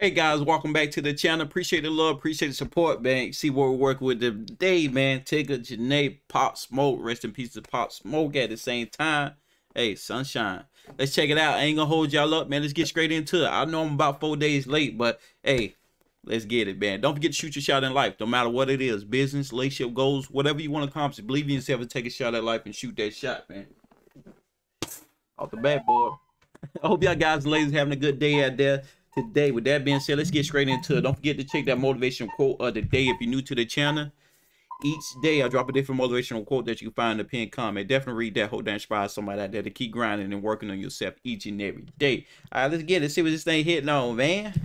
Hey guys, welcome back to the channel. Appreciate the love, appreciate the support, man. See what we're working with today, man. Tyga, Jhené, Pop Smoke. Rest in peace to Pop Smoke at the same time. Hey, sunshine. Let's check it out. I ain't gonna hold y'all up, man. Let's get straight into it. I know I'm about 4 days late, but hey, let's get it, man. Don't forget to shoot your shot in life, no matter what it is. Business, relationship goals, whatever you want to accomplish. Believe in yourself and take a shot at life and shoot that shot, man. Off the bat, boy. I hope y'all guys and ladies having a good day out there today. With that being said, let's get straight into it. Don't forget to check that motivational quote of the day if you're new to the channel. Each day I drop a different motivational quote that you can find in the pinned comment. Definitely read that. Hope that inspires somebody out there to keep grinding and working on yourself each and every day. All right, let's get it. See what this thing hitting on, man.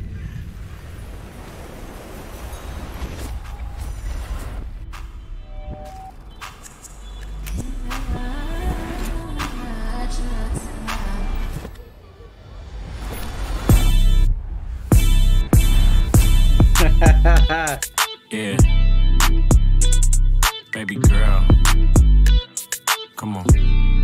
Yeah, baby girl, come on.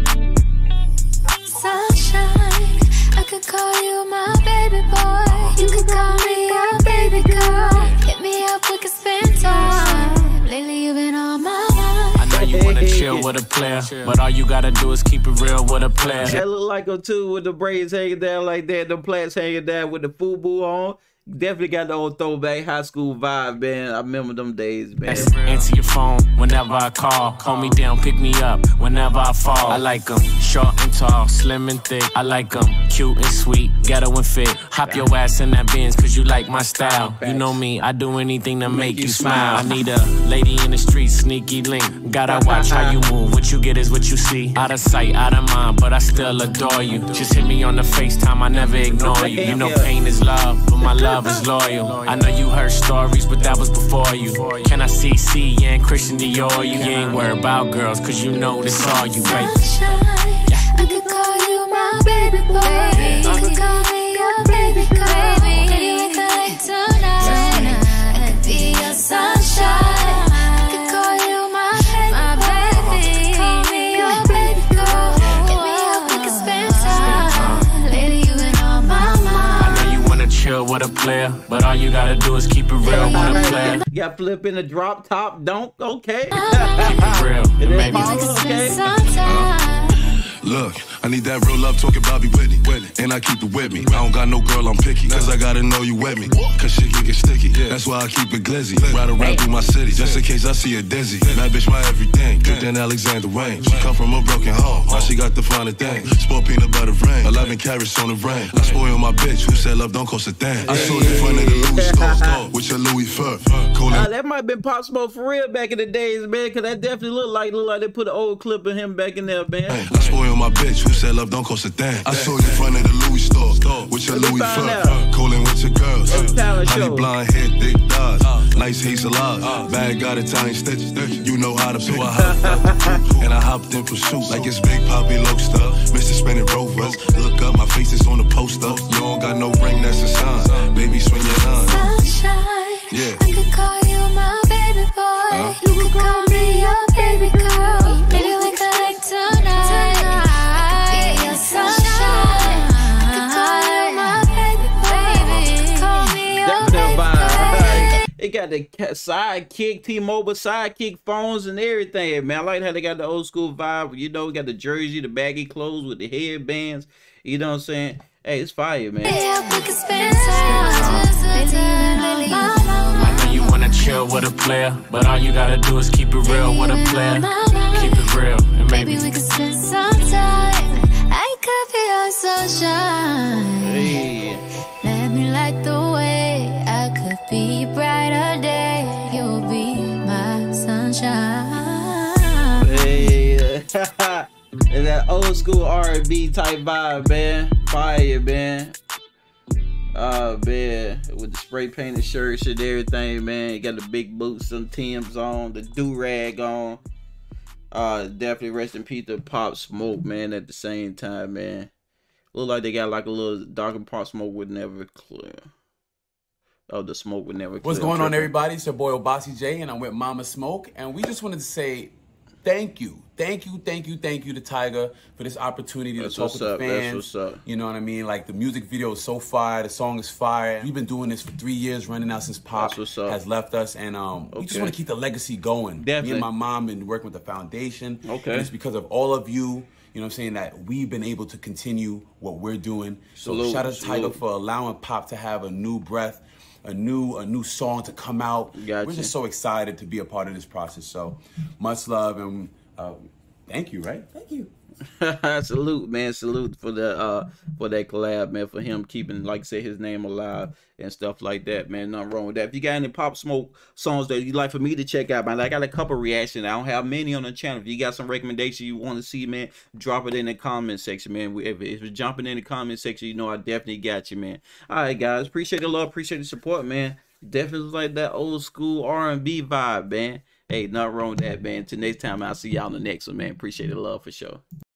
Sunshine, I could call you my baby boy. You could call me your baby girl. Hit me up, we could spend time. Lately you've been on my mind. I know you wanna chill with a player, but all you gotta do is keep it real with a player. That look like her too, with the braids hanging down like that, the plaits hanging down with the FUBU on. Definitely got the old throwback high school vibe, man. I remember them days, man. Answer your phone whenever I call. Hold me down, pick me up whenever I fall. I like them short and tall, slim and thick. I like them cute and sweet, ghetto and fit. Hop your ass in that Benz cause you like my style. You know me, I do anything to make you smile. I need a lady in the street, sneaky link. Gotta watch how you move, what you get is what you see. Out of sight, out of mind, but I still adore you. Just hit me on the FaceTime, I never ignore you. You know pain is love, but my love is loyal. I know you heard stories, but that was before you. Can I see yeah, and Christian Dior? You ain't worried about girls, cause you know this all you, baby. Sunshine, I could call you my baby boy. You could call me your baby girl. Maybe we could like tonight and be your sunshine. I could call you my baby. Call me your baby girl. Hit me up, we could spend time. Lately you've been on my mind. I know you wanna chill with a player, but all you gotta do is keep it real with a player. Got flip in the drop top, don't, okay. Keep it real, and maybe We could okay. spend some time. Look, I need that real love talking Bobby Whitney, and I keep it with me. I don't got no girl, I'm picky, cause I gotta know you with me. Cause shit can get sticky, that's why I keep it glizzy. Ride around through my city, just in case I see a dizzy. That bitch my everything, good than Alexander Wayne. She come from a broken home, now she got the finer thing. Sport peanut butter rain, 11 carats on the rain. I spoil my bitch, who said love don't cost a thing. I saw you in front of the Louis store, with your Louis fur. That might have been Pop Smoke for real back in the days, man, cause that definitely looked like they put an old clip of him back in there, man. I spoil my bitch, who said love don't cost a thing. I saw you in front of the Louis store, with your Louis fur. Cooling with your girls, honey blonde hair, thick thighs, nice hazel eyes, bag got Italian stitches. You know how to pick. And I hopped in pursuit like it's Big Poppy Lobster, Mr. Spinning Rovers. Look up, my face is on the poster. You don't got no ring, that's a sign. Baby, swing your line. Sunshine, Yeah. I could call you my baby boy. You could call me your baby girl. Maybe we could like tonight. I could be your sunshine. I could call you my baby boy. Call me your baby girl. It got the sidekick, T-Mobile sidekick phones and everything, man. I like how they got the old school vibe. You know, we got the jersey, the baggy clothes with the headbands. You know what I'm saying? Hey, it's fire, man. Yeah, we could spend time. I know you wanna chill with a player, but all you gotta do is keep it real with a player. Keep it real, and maybe we could spend some time. I could be your sunshine. Hey. Let me light the way. I could be a brighter day. You'll be my sunshine. Hey. And that old school R&B type vibe, man. Fire, man. Man, with the spray painted shirts and everything, man. You got the big boots, some Timbs on, the do-rag on. Definitely rest in peace to Pop Smoke, man, at the same time, man. Look like they got like a little darker. Pop Smoke would never clear. Oh, the smoke would never clear. What's going on, everybody? It's your boy Obasi J, and I'm with Mama Smoke, and we just wanted to say thank you to Tyga for this opportunity to talk with the fans. That's what's up. You know what I mean? Like, the music video is so fire, the song is fire. We've been doing this for 3 years, running out since Pop has left us, and we just want to keep the legacy going. Definitely. Me and my mom been working with the foundation. Okay. And it's because of all of you. You know what I'm saying, that we've been able to continue what we're doing. So shout out to Tyga for allowing Pop to have a new breath, a new song to come out. We're just so excited to be a part of this process. So much love, and thank you, right? Thank you. Salute, man. Salute for the for that collab, man, for him keeping, like I said, his name alive and stuff like that, man. Nothing wrong with that. If you got any Pop Smoke songs that you'd like for me to check out, man, I got a couple reactions. I don't have many on the channel. If you got some recommendation you want to see, man, drop it in the comment section, man. If you're jumping in the comment section, you know I definitely got you, man. All right, guys, appreciate the love, appreciate the support, man. Definitely like that old school R&B vibe, man. Hey, nothing wrong with that, man. Till next time, I'll see y'all on the next one, man. Appreciate the love for sure.